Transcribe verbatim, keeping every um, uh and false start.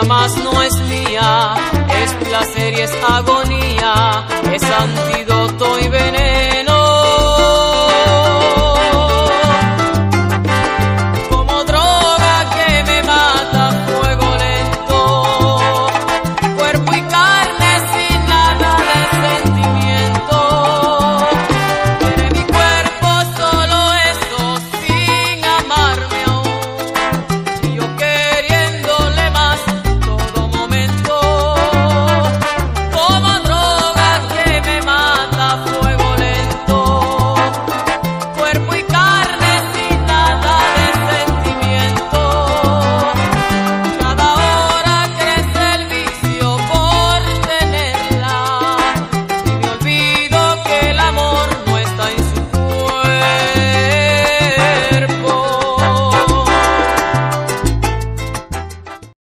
mas no es mía, es placer y es agonía, es antídoto